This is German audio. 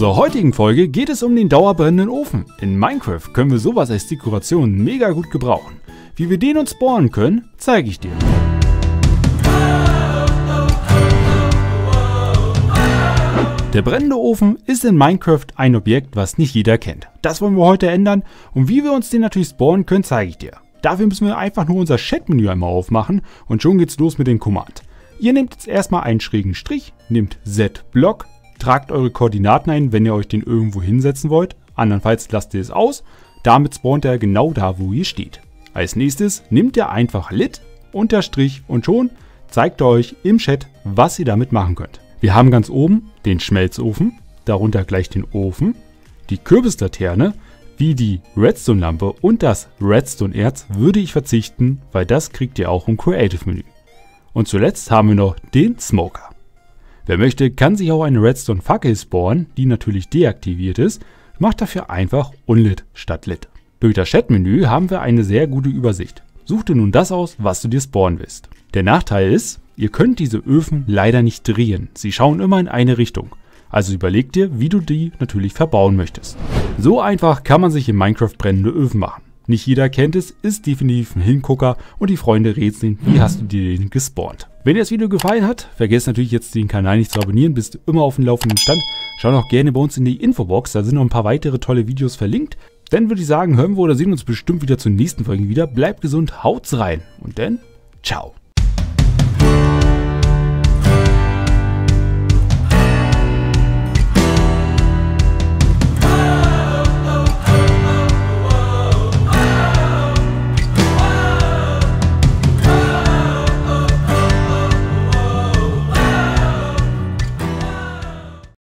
unserer heutigen Folge geht es um den dauerbrennenden Ofen. In Minecraft können wir sowas als Dekoration mega gut gebrauchen. Wie wir den uns spawnen können, zeige ich dir. Der brennende Ofen ist in Minecraft ein Objekt, was nicht jeder kennt. Das wollen wir heute ändern und wie wir uns den natürlich spawnen können, zeige ich dir. Dafür müssen wir einfach nur unser Chat-Menü einmal aufmachen und schon geht's los mit dem Command. Ihr nehmt jetzt erstmal einen schrägen Strich, nehmt Z-Block, tragt eure Koordinaten ein, wenn ihr euch den irgendwo hinsetzen wollt. Andernfalls lasst ihr es aus. Damit spawnt er genau da, wo ihr steht. Als nächstes nehmt ihr einfach Lit, Unterstrich und schon zeigt er euch im Chat, was ihr damit machen könnt. Wir haben ganz oben den Schmelzofen, darunter gleich den Ofen, die Kürbislaterne, wie die Redstone-Lampe und das Redstone-Erz würde ich verzichten, weil das kriegt ihr auch im Creative-Menü. Und zuletzt haben wir noch den Smoker. Wer möchte, kann sich auch eine Redstone-Fackel spawnen, die natürlich deaktiviert ist, macht dafür einfach Unlit statt Lit. Durch das Chat-Menü haben wir eine sehr gute Übersicht. Such dir nun das aus, was du dir spawnen willst. Der Nachteil ist, ihr könnt diese Öfen leider nicht drehen. Sie schauen immer in eine Richtung. Also überleg dir, wie du die natürlich verbauen möchtest. So einfach kann man sich in Minecraft brennende Öfen machen. Nicht jeder kennt es, ist definitiv ein Hingucker und die Freunde rätseln, wie hast du dir den gespawnt. Wenn dir das Video gefallen hat, vergesst natürlich jetzt den Kanal nicht zu abonnieren, bist du immer auf dem laufenden Stand. Schau noch gerne bei uns in die Infobox, da sind noch ein paar weitere tolle Videos verlinkt. Dann würde ich sagen, hören wir oder sehen uns bestimmt wieder zur nächsten Folge wieder. Bleibt gesund, haut's rein und dann ciao.